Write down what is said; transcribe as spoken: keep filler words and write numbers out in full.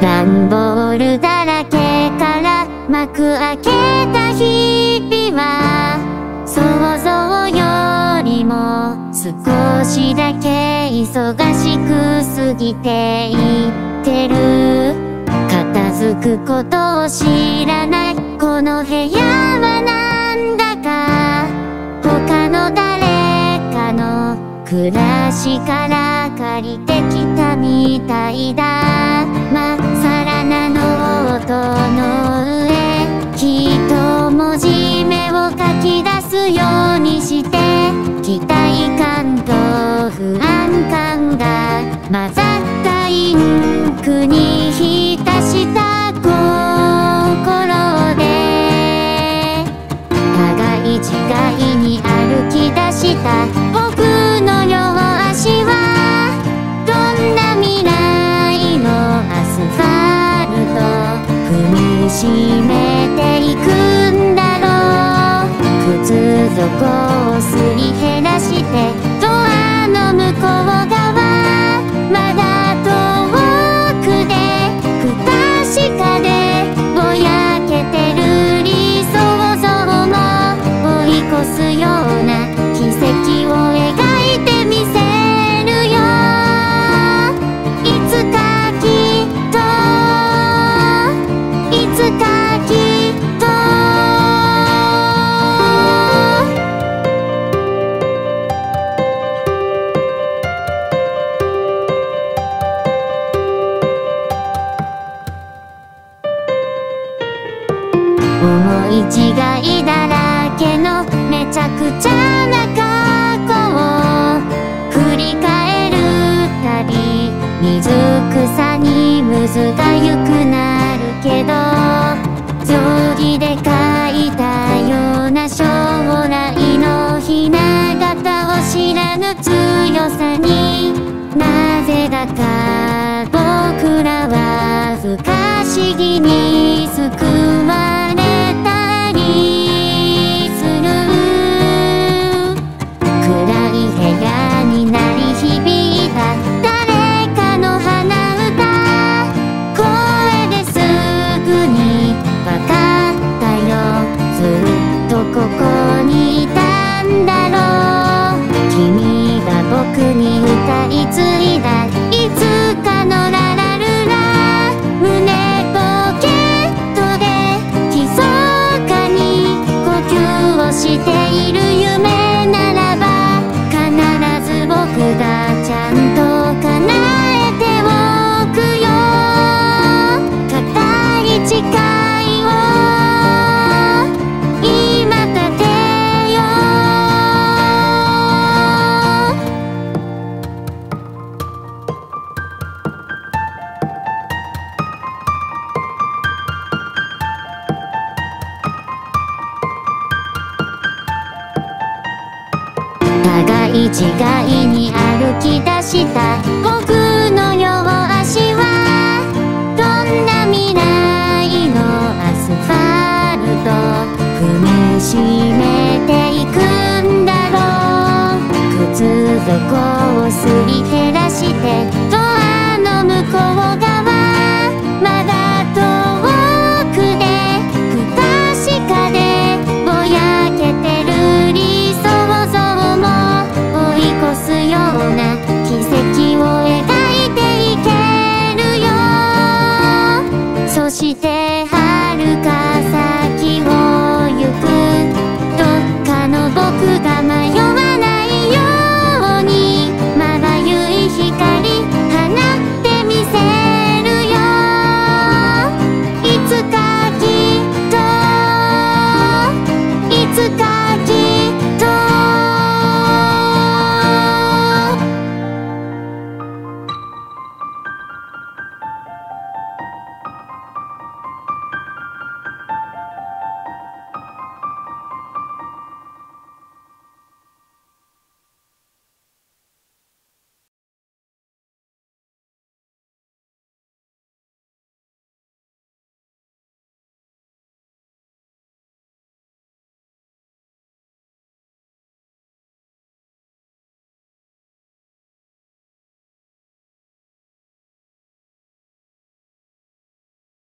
段ボールだらけから幕開けた日々は想像よりも少しだけ忙しく過ぎていってる。片付くことを知らないこの部屋はなんだか他の誰かの暮らしから借りてきたみたいだ。まっさらなノートの上一文字目を書き出すようにして期待感と不安感が混ざったインクに浸した心で互い違いに歩き出した僕の両足はどんな未来のアスファルト踏みしめていくんだろう。靴底をすり減らしてドアの向こう側まだ遠くで不確かでぼやけてる理想像も追い越すような奇跡を描いてみせるよ。いつかきっといつかきっと思い違いだらけのめちゃくちゃな過去を振り返るたび水草に水がゆくなるけど定規で描いたような将来のひな形を知らぬ強さになぜだか僕らは不可思議に救われたりする。暗い部屋に鳴り響いた誰かの鼻歌声ですぐにわかったよ。ずっとここにいたんだろう。君が僕に歌い継いだいつかのララルラ胸ポケットで密かに呼吸をしている夢ならば必ず僕がちゃんと叶えておくよ。固い誓いを今立てよ互い違いに歩き出した僕の両足はどんな未来のアスファルト踏みしめていくんだろう。靴底をすり減らしてドアの向こう側